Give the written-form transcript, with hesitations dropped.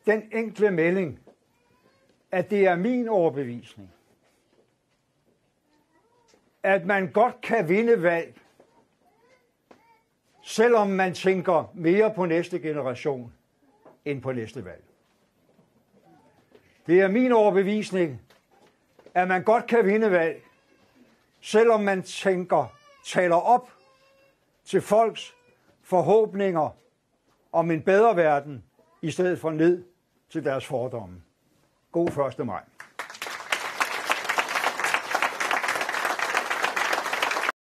den enkle melding, at det er min overbevisning, at man godt kan vinde valg, selvom man tænker mere på næste generation end på næste valg. Det er min overbevisning, at man godt kan vinde valg, selvom man taler op til folks forhåbninger om en bedre verden, i stedet for ned til deres fordomme. God 1. maj.